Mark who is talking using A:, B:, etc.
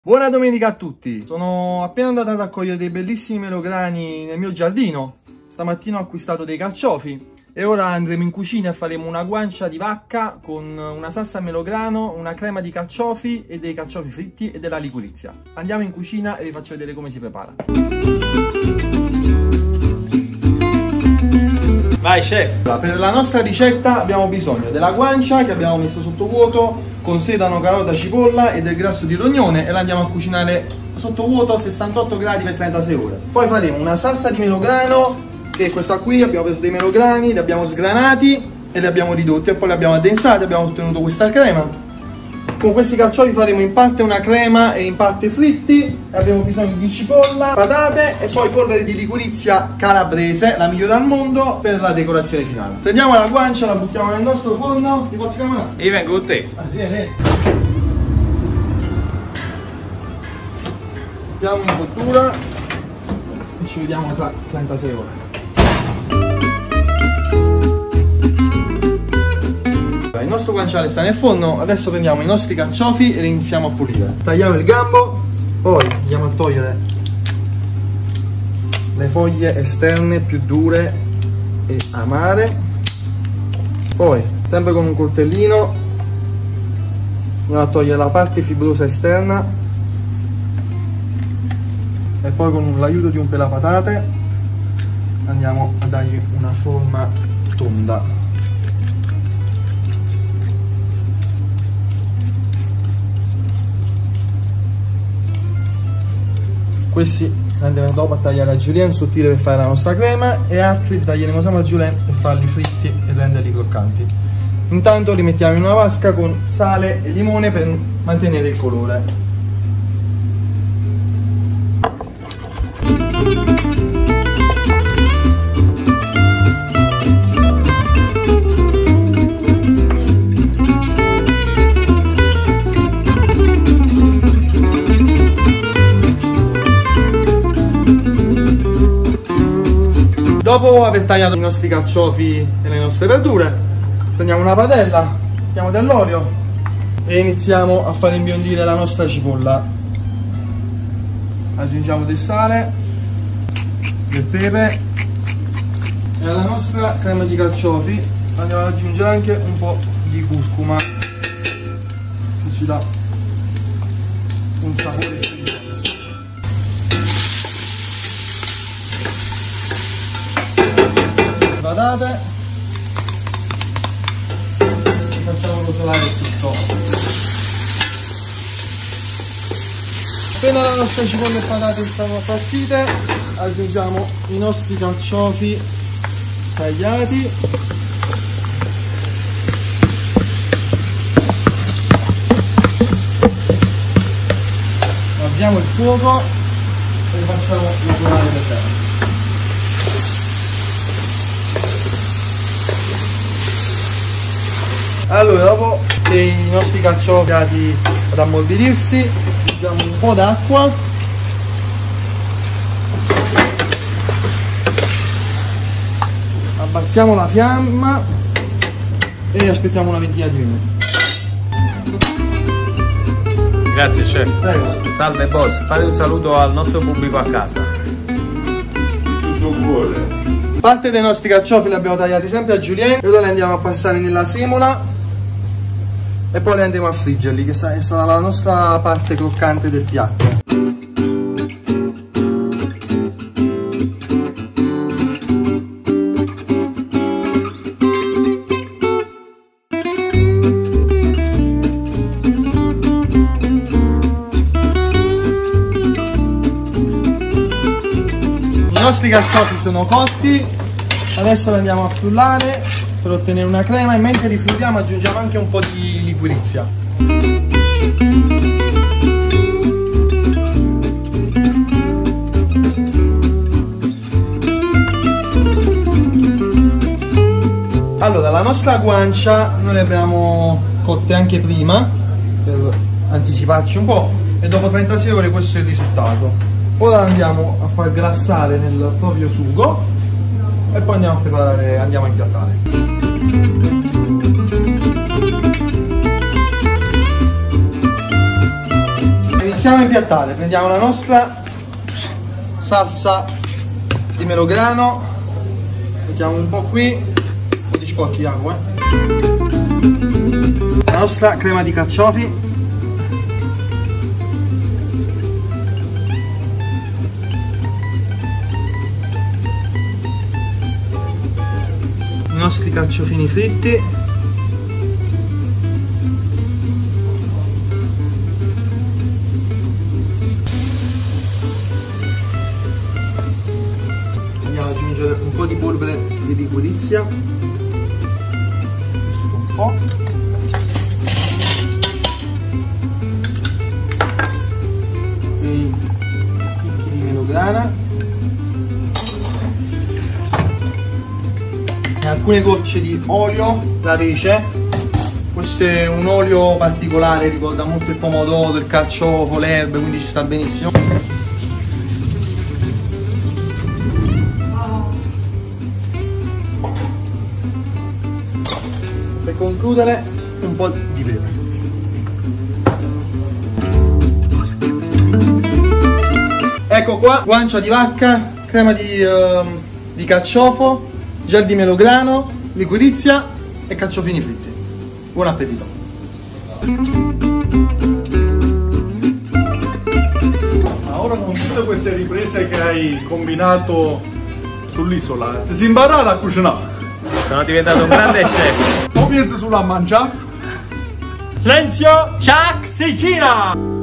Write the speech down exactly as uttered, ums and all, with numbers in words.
A: Buona domenica a tutti! Sono appena andato ad raccogliere dei bellissimi melograni nel mio giardino. Stamattina ho acquistato dei carciofi e ora andremo in cucina e faremo una guancia di vacca con una salsa a melograno, una crema di carciofi e dei carciofi fritti e della liquirizia. Andiamo in cucina e vi faccio vedere come si prepara.
B: Vai chef!
A: Per la nostra ricetta abbiamo bisogno della guancia che abbiamo messo sotto vuoto con sedano, carota, cipolla e del grasso di rognone e la andiamo a cucinare sotto vuoto a sessantotto gradi per trentasei ore. Poi faremo una salsa di melograno, che è questa qui. Abbiamo preso dei melograni, li abbiamo sgranati e li abbiamo ridotti e poi li abbiamo addensati, abbiamo ottenuto questa crema. Con questi carciofi faremo in parte una crema e in parte fritti. Abbiamo bisogno di cipolla, patate e poi polvere di liquirizia calabrese, la migliore al mondo, per la decorazione finale. Prendiamo la guancia, la buttiamo nel nostro forno. Ti posso chiamare?
B: Io vengo con te.
A: Ah, vieni, vieni. Mettiamo in cottura e ci vediamo tra trentasei ore. Il nostro guanciale sta nel forno, adesso prendiamo i nostri carciofi e li iniziamo a pulire. Tagliamo il gambo, poi andiamo a togliere le foglie esterne più dure e amare. Poi, sempre con un coltellino, andiamo a togliere la parte fibrosa esterna e poi con l'aiuto di un pelapatate andiamo a dargli una forma tonda. Questi andremo dopo a tagliare a julienne sottile per fare la nostra crema e altri li taglieremo sempre a julienne per farli fritti e renderli croccanti. Intanto li mettiamo in una vasca con sale e limone per mantenere il colore. Dopo aver tagliato i nostri carciofi e le nostre verdure, prendiamo una padella, mettiamo dell'olio e iniziamo a fare imbiondire la nostra cipolla. Aggiungiamo del sale, del pepe e alla nostra crema di carciofi andiamo ad aggiungere anche un po' di curcuma che ci dà un sapore diverso. Patate, facciamo rosolare tutto. Appena la nostra cipolla e patate stanno appassite, aggiungiamo i nostri carciofi tagliati. Alziamo il fuoco e li facciamo rosolare per bene. Allora, dopo che i nostri carciofi sono andati ad ammorbidirsi, aggiungiamo un po' d'acqua abbassiamo la fiamma e aspettiamo una ventina di minuti.
B: Grazie chef.
A: Prego.
B: Salve boss, fate un saluto al nostro pubblico a casa.
A: Tutto cuore. Parte dei nostri carciofi li abbiamo tagliati sempre a julienne e ora li andiamo a passare nella semola e poi li andremo a friggerli, che sarà la nostra parte croccante del piatto. I nostri carciofi sono cotti, adesso li andiamo a frullare per ottenere una crema e mentre li frulliamo aggiungiamo anche un po' di liquirizia. Allora, la nostra guancia noi le abbiamo cotte anche prima per anticiparci un po' e dopo trentasei ore questo è il risultato. Ora andiamo a far glassare nel proprio sugo e poi andiamo a preparare, andiamo a impiattare. iniziamo a impiattare. Prendiamo la nostra salsa di melograno, mettiamo un po' qui, undici spocchi d'acqua, eh. La nostra crema di carciofi, i nostri carciofini fritti, andiamo ad aggiungere un po' di polvere di liquirizia, questo un po', e chicchi di melograna e alcune gocce di olio rape. Questo è un olio particolare, ricorda molto il pomodoro, il carciofo, l'erbe, quindi ci sta benissimo. Per concludere, un po' di pepe. Ecco qua, guancia di vacca, crema di, uh, di carciofo, gel di melograno, liquirizia e carciofini fritti. Buon appetito!
C: Ma ora con tutte queste riprese che hai combinato sull'isola, ti si impara a cucinare?
B: Sono diventato un grande chef.
C: O pensi solo a mangiare?
B: Silenzio! Chuck si gira!